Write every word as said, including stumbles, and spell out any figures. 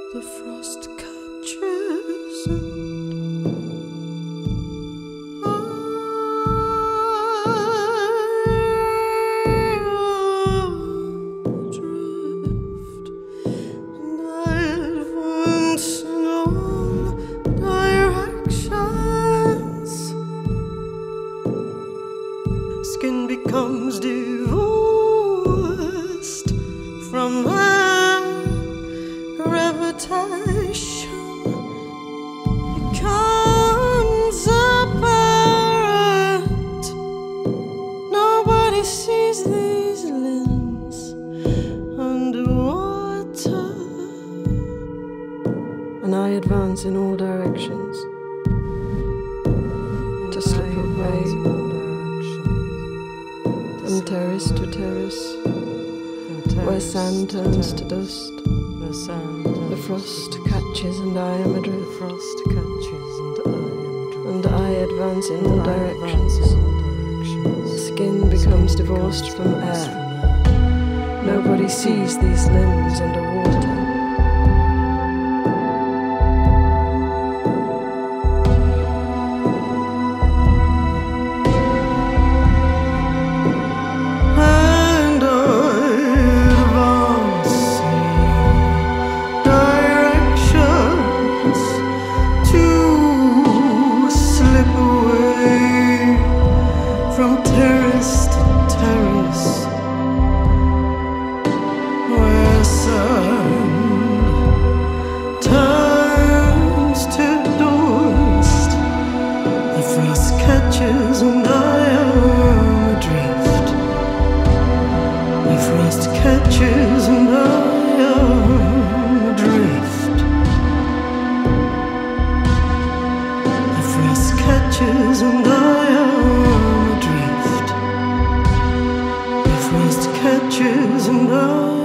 the frost catches and I drift, and I advance in all directions. Skin becomes divorced from her gravitation, becomes apparent. Nobody sees these limbs underwater, and I advance in all directions to slip away from terrace to terrace, where sand turns to dust. The frost catches and I am adrift. The frost catches and I am adrift. And I advance in all directions. Skin becomes divorced from air. Nobody sees these limbs underwater. From terrace to terrace, where sand turns to dust, the frost catches and I am adrift. The frost catches and I am adrift. The frost catches and I am adrift. The frost catches and I